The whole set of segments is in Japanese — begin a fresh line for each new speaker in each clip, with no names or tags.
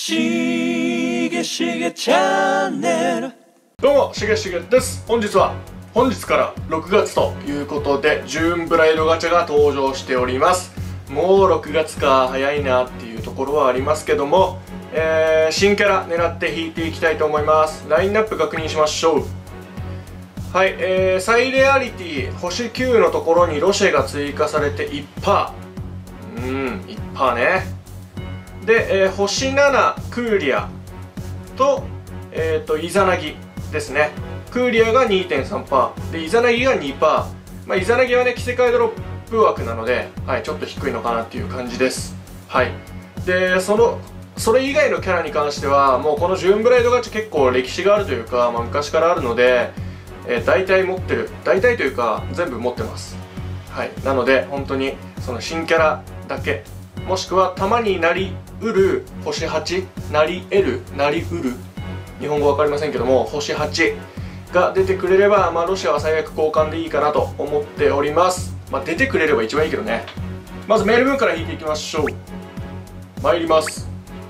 しげしげチャンネル。
どうもしげしげです。本日から6月ということでジューンブライドガチャが登場しております。もう6月か、早いなっていうところはありますけども、新キャラ狙って引いていきたいと思います。ラインナップ確認しましょう。はい、サイレアリティ星9のところにロシェが追加されて 1%。 1% ね。で、星7クーリアと、イザナギですね。クーリアが 2.3% でイザナギが 2%。イザナギはね、着せ替えドロップ枠なので、はい、ちょっと低いのかなっていう感じです。はい。で、それ以外のキャラに関してはもうこのジューンブライドガチャ結構歴史があるというか、昔からあるので、大体持ってる、大体というか全部持ってます。はい。なので本当にその新キャラだけ、もしくは玉になりうる星8、なり得る、なりうる、日本語わかりませんけども、星8が出てくれれば、ロシアは最悪交換でいいかなと思っております。出てくれれば一番いいけどね。まずメール文から引いていきましょう。参ります。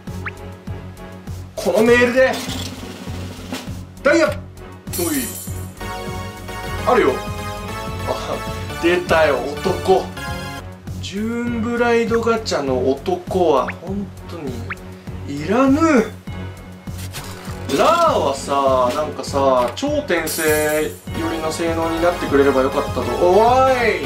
このメールでダイヤ、おいあるよ。あ、出たよ、男。ジューンブライドガチャの男は本当にいらぬ。ラーはさ、なんかさ、超転生寄りの性能になってくれればよかったと。おい、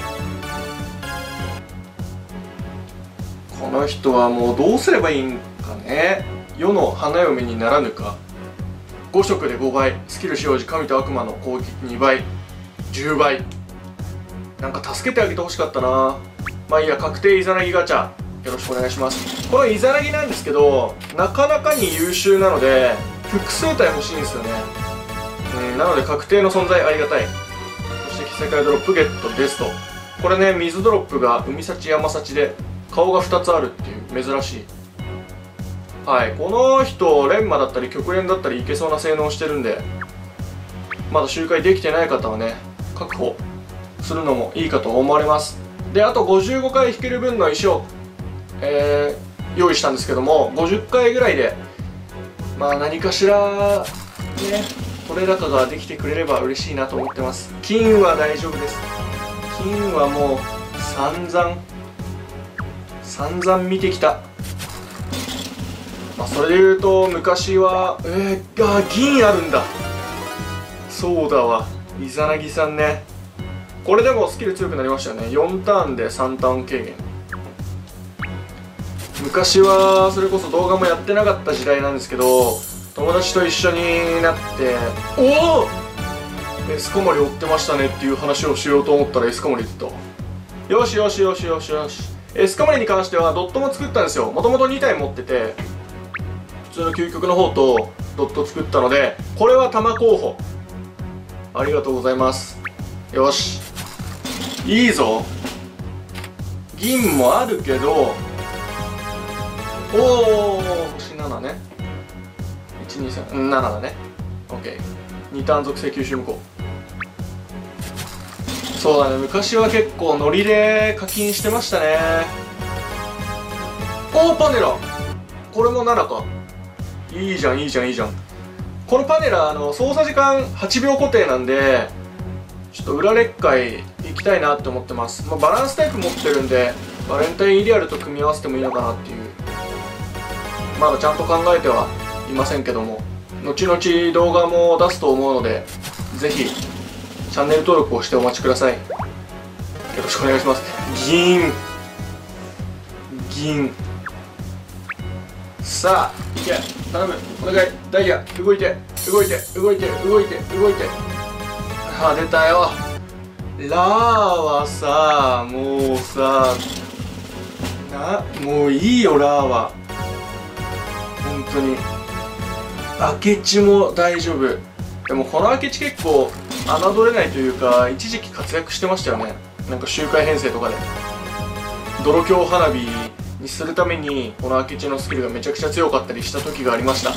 この人はもうどうすればいいんかね。世の花嫁にならぬか。5色で5倍、スキル使用時神と悪魔の攻撃2倍、10倍。なんか助けてあげてほしかったな。いいや、確定イザナギガチャよろしくお願いします。このイザナギなんですけど、なかなかに優秀なので複数体欲しいんですよね。なので確定の存在ありがたい。そして着せ替えドロップゲットですと。これね、水ドロップが海幸山幸で顔が2つあるっていう珍しい。はい、この人連魔だったり極連だったりいけそうな性能をしてるんで、まだ周回できてない方はね、確保するのもいいかと思われます。で、あと55回引ける分の石を、用意したんですけども、50回ぐらいで何かしらね、取れ高ができてくれれば嬉しいなと思ってます。金は大丈夫です。金はもう散々見てきた。それで言うと昔は銀あるんだ。そうだわ、イザナギさんね。これでもスキル強くなりましたよね。4ターンで3ターン軽減。昔はそれこそ動画もやってなかった時代なんですけど、友達と一緒になって「おおエスコモリ追ってましたね」っていう話をしようと思ったらエスコモリと。よしよしよしよしよし。エスコモリに関してはドットも作ったんですよ。もともと2体持ってて、普通の究極の方とドット作ったので、これは玉候補。ありがとうございます。よし、いいぞ。銀もあるけど、おお星7ね。123、7だね。 OK。2 ターン属性吸収無効。そうだね、昔は結構ノリで課金してましたね。おおパネラ、これも7か。いいじゃんいいじゃんいいじゃん。このパネラ操作時間8秒固定なんで、ちょっと裏劣化行きたいなって思ってます。バランスタイプ持ってるんで、バレンタインイデアルと組み合わせてもいいのかなっていう。まだちゃんと考えてはいませんけども、後々動画も出すと思うので、ぜひチャンネル登録をしてお待ちください。よろしくお願いします。銀さあ、いけ、頼む、お願い、ダイヤ、動いて動いて動いて動いて動いて。出たよ。ラーはさ、もうさ、もういいよ、ラーは本当に。明智も大丈夫。でもこの明智結構侮れないというか、一時期活躍してましたよね。なんか周回編成とかで泥鏡花火にするためにこの明智のスキルがめちゃくちゃ強かったりした時がありました。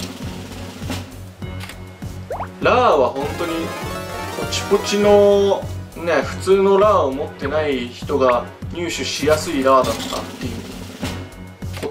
ラーは本当にポチポチのね、普通のラーを持ってない人が入手しやすいラーだったっていうこ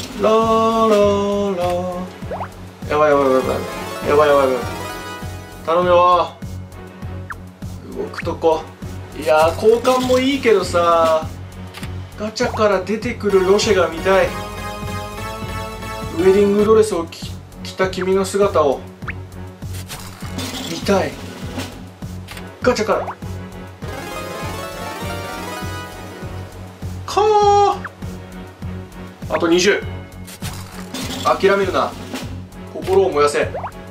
ラーラーラー。やばいやばいやばいやばいやばいやばい。頼むよ。動くとこ。いやー、交換もいいけどさ、ガチャから出てくるロシェが見たい。ウェディングドレスを着た君の姿を見たい。ガチャからかー。あと20。諦めるな、心を燃やせ。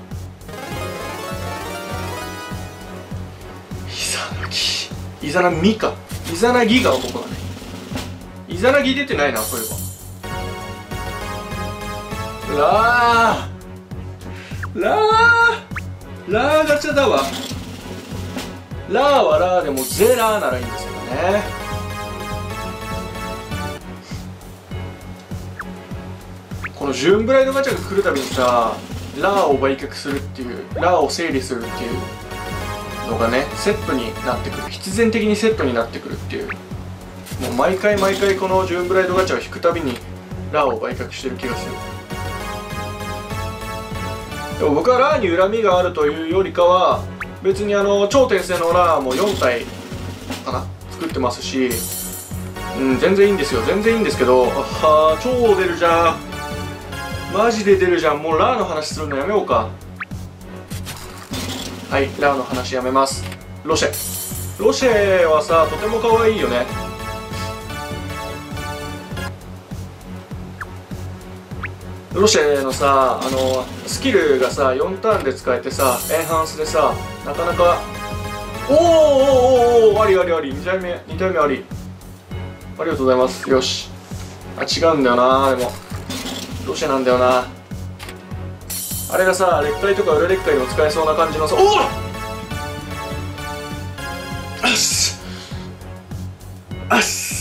イザナミか。イザナギが男だね。イザナギ出てないな、そういえば。ラーガチャだわ。ラーはラーでもゼラーならいいんですけどね。このジューンブライドガチャが来るたびにさ、ラーを売却するっていう、ラーを整理するっていうのがね、セットになってくる。必然的にセットになってくるっていう。もう毎回毎回このジューンブライドガチャを引くたびにラーを売却してる気がする。でも僕はラーに恨みがあるというよりかは、別に超転生のラーも4体かな作ってますし、全然いいんですよ。全然いいんですけど、超出るじゃん。マジで出るじゃん。もうラーの話するのやめようか。はい、ラーの話やめます。ロシェはさ、とても可愛いよね。ロシェのさ、スキルがさ、4ターンで使えてさ、エンハンスでさ、なかなか、ありありあり、2体目あり。ありがとうございます。よし。違うんだよな、でも。ロシェなんだよな。 あれがさ、劣化とか裏劣化でも使えそうな感じのさ、おお、よしよし、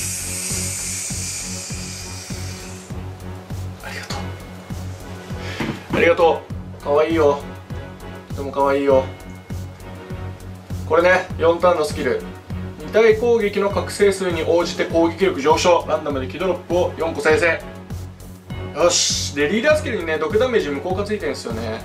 ありがとうありがとう。かわいいよ、とてもかわいいよ。これね、4ターンのスキル、2体攻撃の覚醒数に応じて攻撃力上昇、ランダムでキドロップを4個生成。よし。でリーダースキルにね、毒ダメージ無効がついてるんですよね。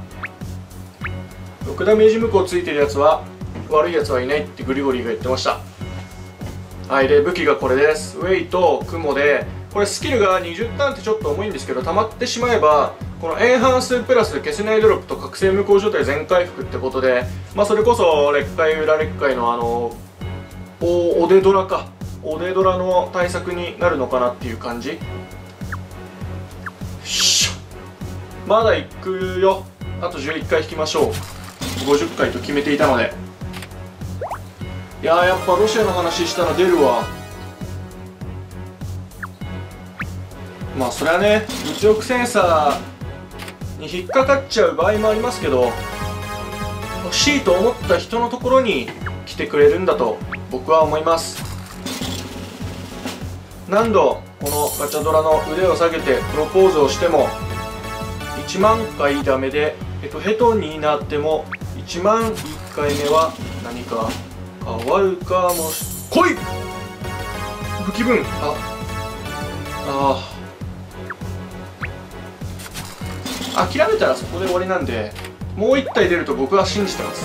毒ダメージ無効ついてるやつは悪いやつはいないってグリゴリーが言ってました。はい。で武器がこれです。ウェイと雲で、これスキルが20ターンってちょっと重いんですけど、溜まってしまえばこのエンハンスプラス消せないドロップと覚醒無効状態全回復ってことで、まあそれこそ劣化裏劣化のオデドラか、オデドラの対策になるのかなっていう感じ。まだ行くよ。あと11回引きましょう。50回と決めていたので。いやー、やっぱロシアの話したら出るわ。まあそれはね、物欲センサーに引っかかっちゃう場合もありますけど、欲しいと思った人のところに来てくれるんだと僕は思います。何度このガチャドラの腕を下げてプロポーズをしても1万回ダメでヘトになっても1万1回目は何か変わるかもし来い武器分。諦めたらそこで終わりなんで、もう1体出ると僕は信じてます。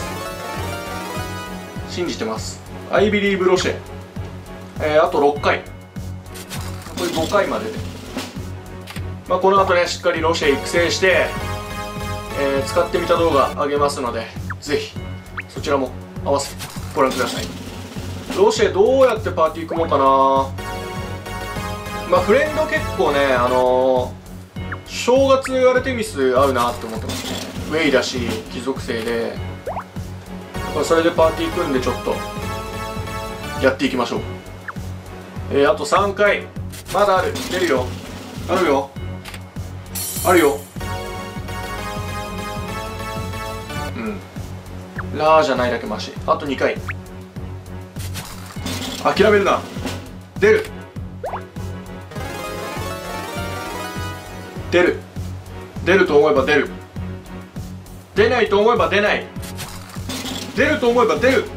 信じてます。アイビリーブロシェ、あと6回、残り5回までで、まあ、この後ねしっかりロシェ育成して、使ってみた動画上げますので、ぜひそちらも合わせてご覧ください。ロシェどうやってパーティー組もうかな。まあフレンド結構ね、正月アルテミス合うなって思ってますね。ウェイだし貴族性で、それでパーティー組んでちょっとやっていきましょう。あと3回まだある。出るよ、あるよ、あるよ。ラーじゃないだけマシ。あと2回。諦めるな。出る出る出ると思えば出る、出ないと思えば出ない、出ると思えば出る。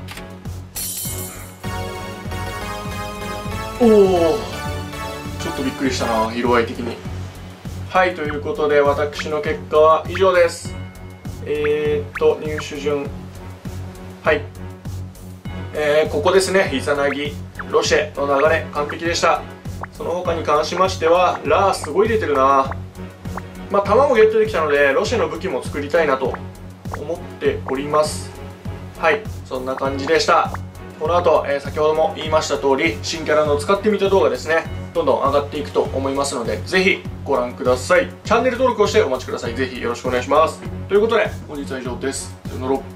おお、ちょっとびっくりしたな、色合い的に。はい、ということで私の結果は以上です。入手順、はい、ここですね。イザナギロシェの流れ完璧でした。その他に関しましてはラーすごい出てるな。まあ弾もゲットできたのでロシェの武器も作りたいなと思っております。はい、そんな感じでした。この後、先ほども言いました通り新キャラの使ってみた動画ですね、どんどん上がっていくと思いますので、ぜひご覧ください。チャンネル登録をしてお待ちください。ぜひよろしくお願いします。ということで本日は以上です。さよなら。